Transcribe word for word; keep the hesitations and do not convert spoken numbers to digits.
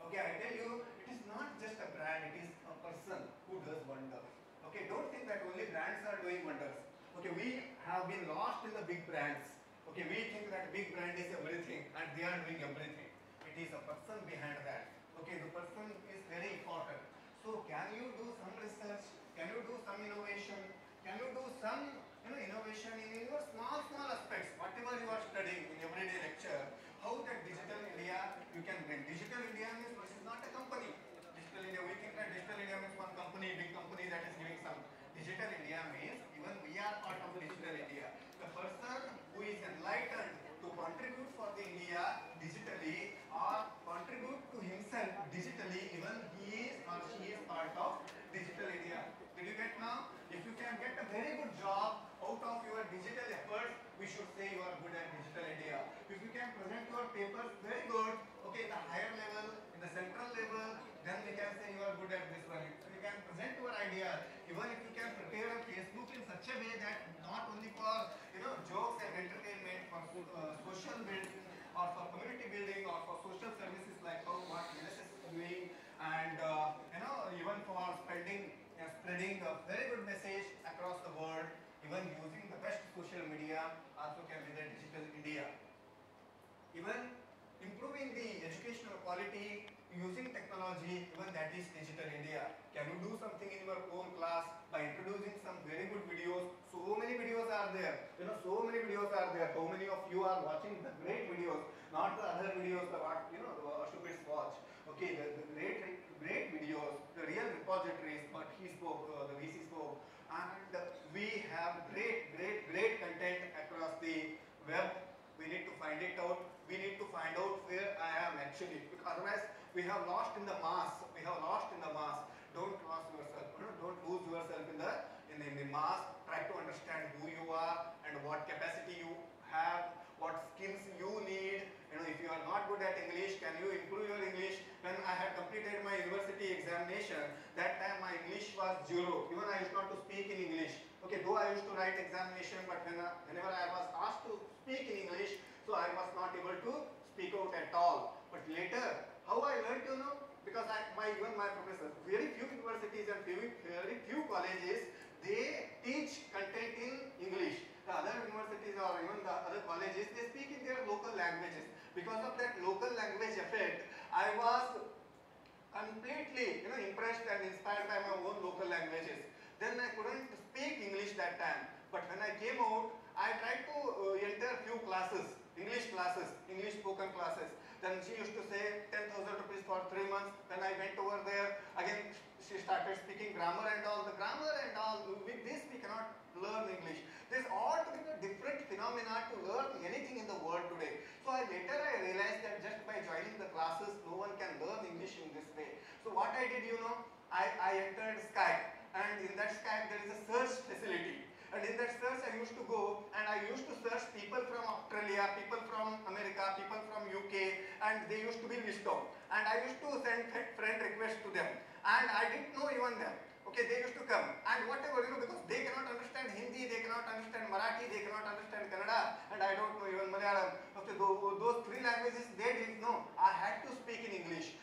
Okay, I tell you, it is not just a brand, it is a person who does wonders. Okay, don't think that only brands are doing wonders. Okay, we have been lost in the big brands. Okay, we think that big brand is everything and they are doing everything. It is a person behind that. Okay, the person is very important. So can you do some research? Can you do some innovation? Can you do some you know, innovation in your small, small aspects, whatever you are studying in everyday lecture, how that digital India you can bring. Digital India means this is not a company. Digital India, we think that Digital India means one company, big company that is giving some. Digital India means even we are part of Digital India. The person who is enlightened to contribute for the India digitally or contribute to himself digitally, even he is or she is part of Digital India. Did you get now? If you can get a very good job out of your digital efforts, we should say you are good at Digital India. If you can present your papers very good, okay, the higher level, in the central level, then we can say you are good at this one. If you can present your idea, even if you can prepare a Facebook in such a way that not only for you know jokes and entertainment, for uh, social building or for community building or for social services like how what N S S is doing, and uh, you know even for spreading uh, spreading a very good message across the world, even using the best social media also can be the Digital India. Even improving the educational quality using technology, even that is Digital India. Can you do something in your own class by introducing some very good videos? So many videos are there. You know, so many videos are there. How many of you are watching the great videos, not the other videos that what you know the stupids watch? Okay, the, the great great videos, the real repositories. But he spoke, uh, the V C spoke, and uh, we have great, great, great content across the web. We need to find it out. We need to find out where I am actually. Because otherwise, we have lost in the mass. We have lost in the mass. Don't lose yourself. Don't lose yourself in the in, in the mass. Try to understand who you are and what capacity you have, what skills you need. You know, if you are not good at English, can you improve your English? When I had completed my university examination, that time my English was zero. Even I used not to speak in English. Okay, though I used to write examination, but when, uh, whenever I was asked to speak in English, so I was not able to speak out at all. But later, how I learned, you know, because I, my even my professors, very few universities and very, very few colleges, they teach content in English. The other universities or even the other colleges, they speak in their local languages. Because of that local language effect, I was completely you know, impressed and inspired by my own local languages. Then I couldn't speak English that time. But when I came out, I tried to uh, enter few classes, English classes, English spoken classes. Then she used to say ten thousand rupees for three months. When I went over there, again she started speaking grammar and all. The grammar and all, with this we cannot learn English. There is altogether different phenomena to learn anything in the world today. So I, later I realized that just by joining the classes, no one can learn English in this way. So what I did, you know, I, I entered Skype, and in that Skype there is a search facility. And in that search I used to go and I used to search people from Australia, people from America, people from U K, and they used to be listed out. And I used to send friend requests to them. And I didn't know even them. Okay, they used to come. And whatever, you know, because they cannot understand Hindi, they cannot understand Marathi, they cannot understand Kannada, and I don't know even Malayalam. Okay, those, those three languages they didn't know. I had to speak in English.